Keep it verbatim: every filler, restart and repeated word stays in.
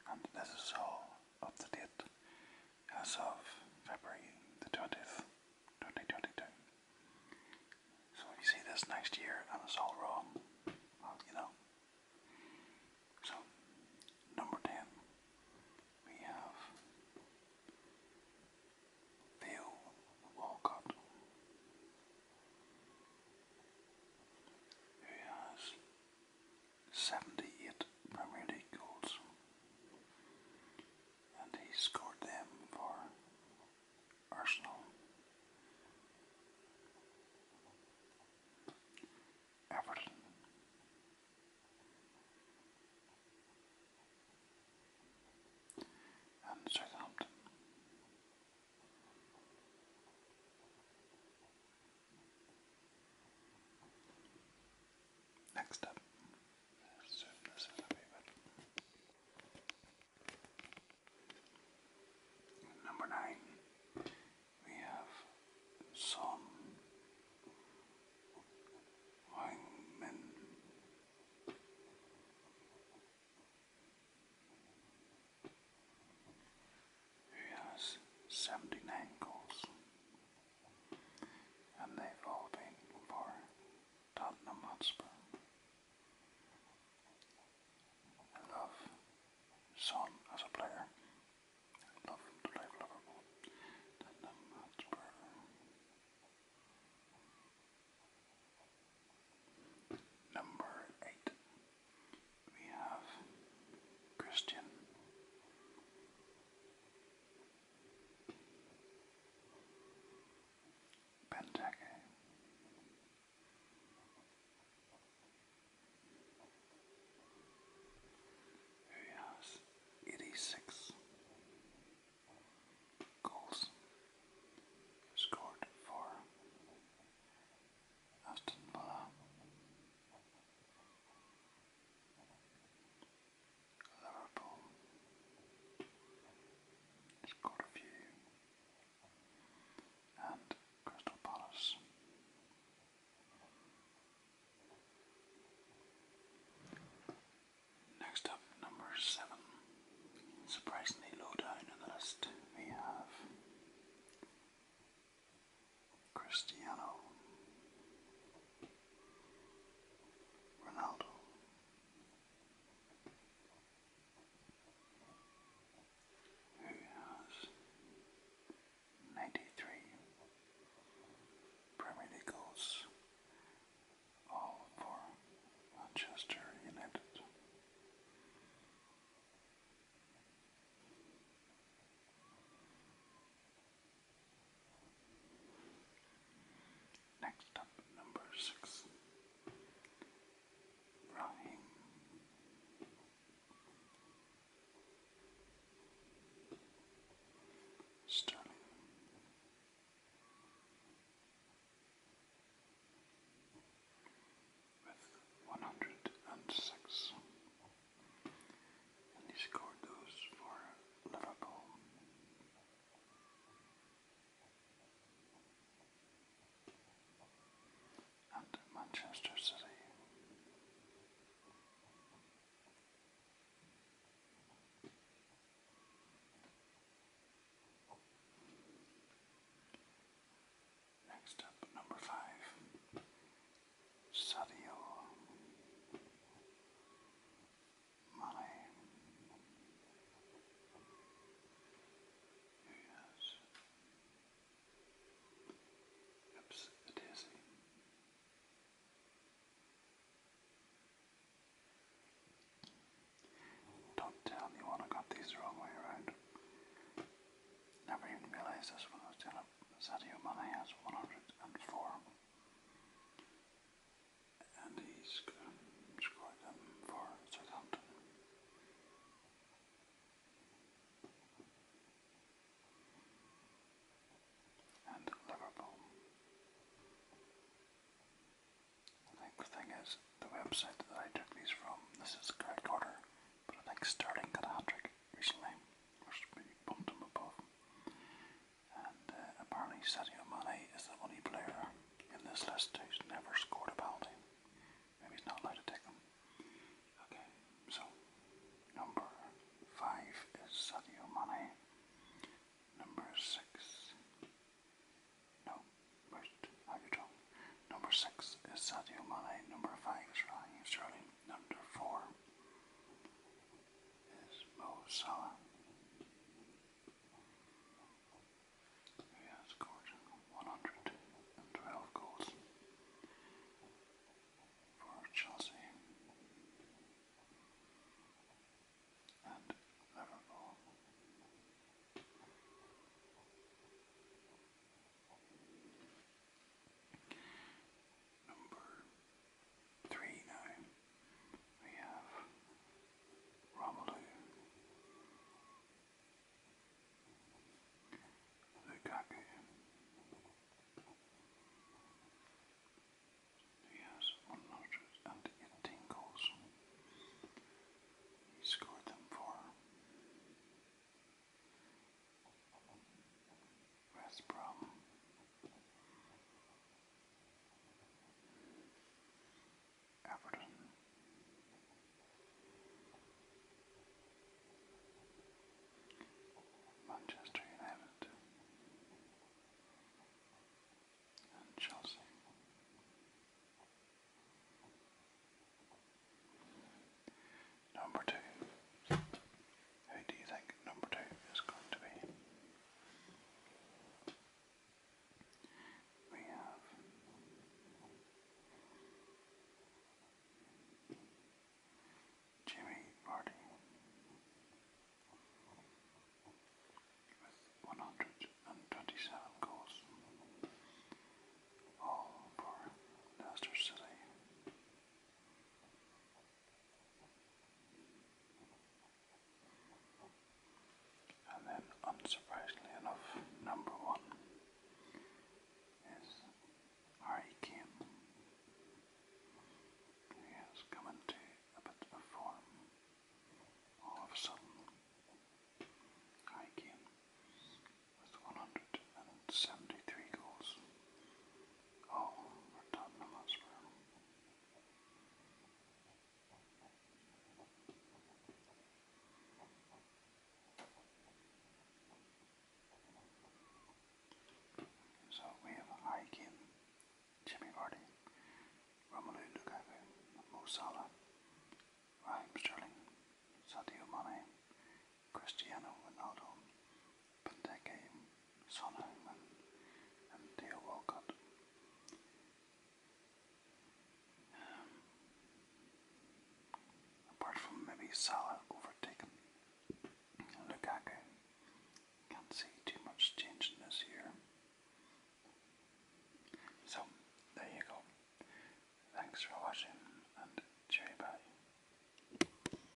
and this is all up to date as of February the twentieth, twenty twenty-two. So if you see this next year and it's all wrong, well, you know. So, number ten, we have Theo Walcott, who has seventy-eight Premier League goals, and he scored them for Arsenal, Everton, and Southampton. Next up, zoom this in a wee bit. Number nine, we have Son Heung-min, who has seventy-nine goals, and they've all been for Tottenham Hotspur. I love Son as a player. I love him to play for Liverpool. Tottenham Hotspur. Number eight, we have Christian Benteke, who has eighty-six goals, scored for Aston Villa, Liverpool, scored a few, and Crystal Palace. Next up, number seven. Surprisingly low down in the list, we have Cristiano Ronaldo, who has ninety-three Premier League goals, all for Manchester United. Next up, number six, Raheem Sterling, with one hundred six, and he scored those for Liverpool. And Manchester City. Next up, number five, Sadio Mane, who has, oops, a daisy. Don't tell anyone I got these the wrong way around. Never even realised this when I was doing it. Sadio Mane has one hundred four, and he's scored them for Southampton. And Liverpool. I think the thing is, the website that I took these from, this is the correct order, but I think Sterling got a hat-trick recently, which we bumped him above. And uh, apparently Sadio Mane is the only player in this list who's never scored a penalty. Maybe he's not allowed to take them. Okay, so number five. Salah, Raheem Sterling,